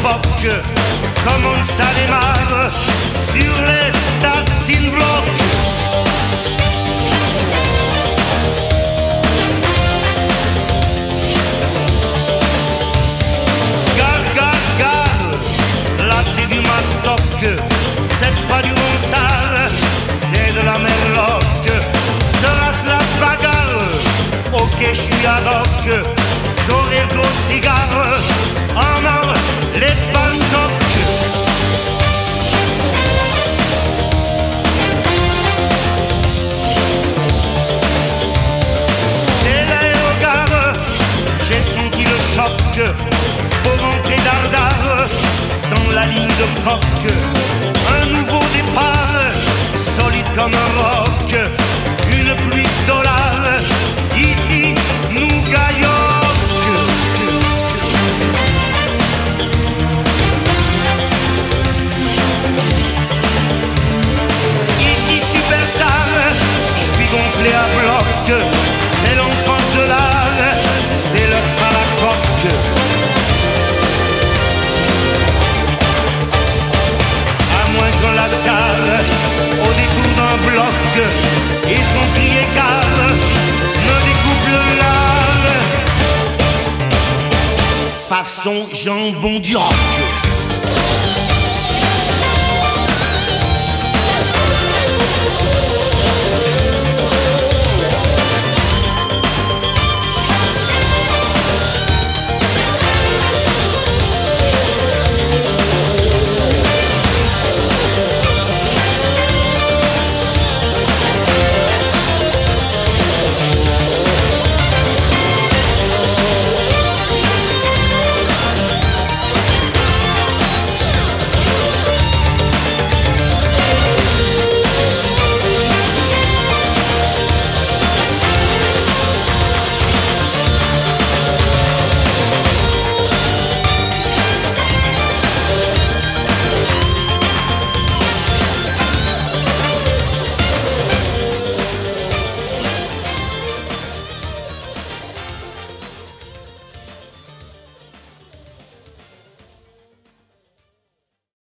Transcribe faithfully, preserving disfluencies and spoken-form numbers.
l'époque, comment ça démarre sur les starting blocks. Gare, gare, gare, là c'est du mastoc, cette fois du ronsard, c'est de la merloc. Sera-ce la bagarre? Ok, je suis ad hoc, j'aurai le gros cigare, en or, les pare-chocs. Dès l'aérogare, j'ai senti le choc, faut rentrer dardard dans la ligne de coque. Un nouveau départ, solide comme un roc, une pluie de dollars, ici, Nougayork. Ici, superstar, je suis gonflé à bloc, c'est l'enfance de l'art, c'est le à la coque. À moins qu'on lascar au détour d'un bloc et son cri écart me découpe le lard façon jambon du rock.